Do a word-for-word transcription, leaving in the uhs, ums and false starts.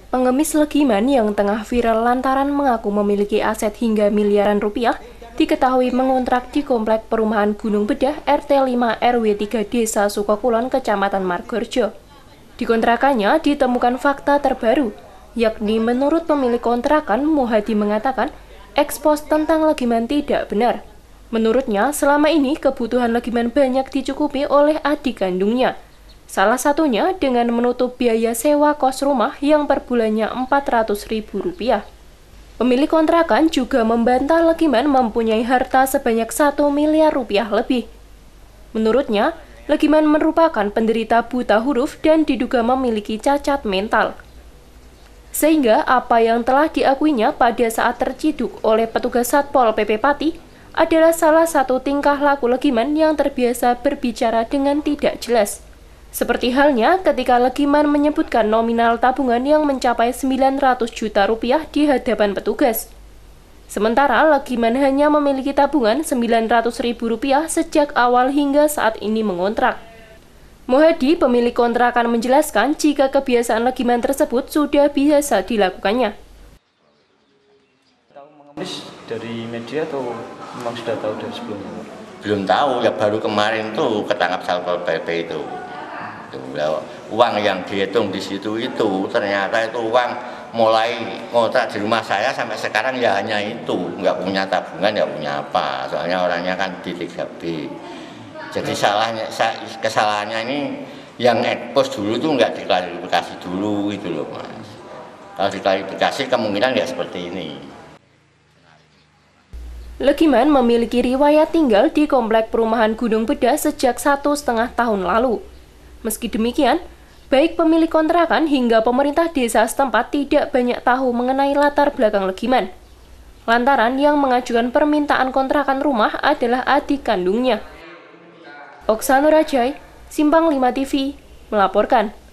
Pengemis Legiman yang tengah viral lantaran mengaku memiliki aset hingga miliaran rupiah diketahui mengontrak di Komplek Perumahan Gunung Bedah R T lima R W tiga Desa Sukokulon, Kecamatan Margorjo. Di kontrakannya ditemukan fakta terbaru, yakni menurut pemilik kontrakan, Muhadi mengatakan ekspos tentang Legiman tidak benar. Menurutnya, selama ini kebutuhan Legiman banyak dicukupi oleh adik kandungnya. Salah satunya dengan menutup biaya sewa kos rumah yang per bulannya empat ratus ribu rupiah. Pemilik kontrakan juga membantah Legiman mempunyai harta sebanyak satu miliar rupiah lebih. Menurutnya, Legiman merupakan penderita buta huruf dan diduga memiliki cacat mental. Sehingga apa yang telah diakuinya pada saat terciduk oleh petugas Satpol P P Pati adalah salah satu tingkah laku Legiman yang terbiasa berbicara dengan tidak jelas. Seperti halnya ketika Legiman menyebutkan nominal tabungan yang mencapai sembilan ratus juta rupiah di hadapan petugas. Sementara Legiman hanya memiliki tabungan sembilan ratus ribu rupiah sejak awal hingga saat ini mengontrak. Muhadi, pemilik kontrakan, menjelaskan jika kebiasaan Legiman tersebut sudah biasa dilakukannya. Tahu mengemis dari media atau memang sudah tahu dari sebelumnya? Belum tahu, ya baru kemarin tuh ketangkap Satpol P P itu. Uang yang dihitung di situ itu ternyata itu uang mulai ngontrak di rumah saya sampai sekarang ya hanya itu, nggak punya tabungan, nggak punya apa, soalnya orangnya kan di tiga B. Jadi salahnya, kesalahannya ini yang ekspos dulu tuh nggak diklarifikasi dulu gitu loh mas. Kalau diklarifikasi kemungkinan nggak seperti ini. Legiman memiliki riwayat tinggal di Komplek Perumahan Gunung Bedah sejak satu setengah tahun lalu. Meski demikian, baik pemilik kontrakan hingga pemerintah desa setempat tidak banyak tahu mengenai latar belakang Legiman. Lantaran yang mengajukan permintaan kontrakan rumah adalah adik kandungnya. Oksanur Rajai, Simpang lima T V, melaporkan.